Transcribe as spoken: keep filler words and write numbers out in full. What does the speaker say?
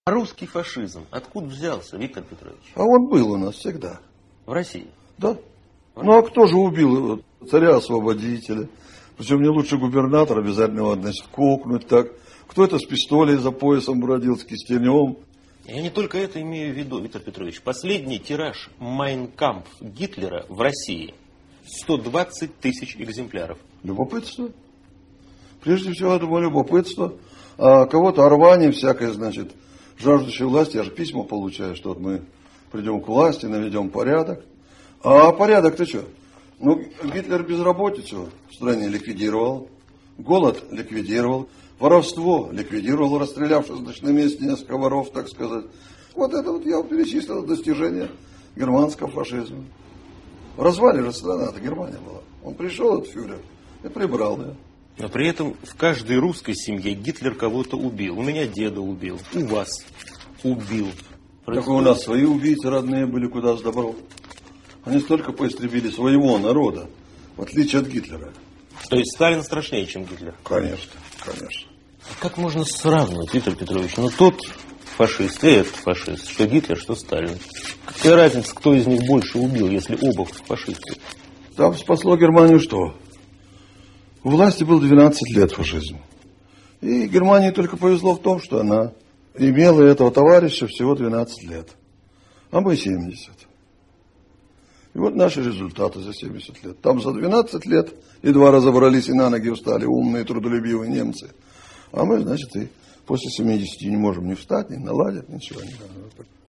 А русский фашизм откуда взялся, Виктор Петрович? А он был у нас всегда. В России? Да. Ну а кто же убил царя-освободителя? Причем не лучше губернатор, обязательно его, значит, кокнуть так. Кто это с пистолей за поясом бродил, с кистенем? Я не только это имею в виду, Виктор Петрович. Последний тираж «Майн кампф» Гитлера в России сто двадцать тысяч экземпляров. Любопытство. Прежде всего, я думаю, любопытство. А кого-то рвание всякое, значит, жаждущей власти. Я же письма получаю, что вот мы придем к власти, наведем порядок. А порядок-то что? Ну, Гитлер безработицу в стране ликвидировал, голод ликвидировал, воровство ликвидировал, расстрелявшись, значит, на месте несколько воров, так сказать. Вот это вот я перечислил достижения германского фашизма. В развале же страна, это Германия была. Он пришел, этот фюрер, и прибрал ее. Но при этом в каждой русской семье Гитлер кого-то убил. У меня деда убил, у вас убил. Так у нас свои убийцы родные были, куда с добро. Они столько поистребили своего народа, в отличие от Гитлера. То есть Сталин страшнее, чем Гитлер? Конечно, конечно. А как можно сравнивать, Виктор Петрович? Ну тот фашист и этот фашист, что Гитлер, что Сталин. Какая разница, кто из них больше убил, если оба фашисты? Там спасло Германию что? У власти был двенадцать лет фашизм. И Германии только повезло в том, что она имела этого товарища всего двенадцать лет. А мы семьдесят. И вот наши результаты за семьдесят лет. Там за двенадцать лет едва разобрались и на ноги встали умные, трудолюбивые немцы. А мы, значит, и после семидесяти не можем ни встать, ни наладить, ничего не можем.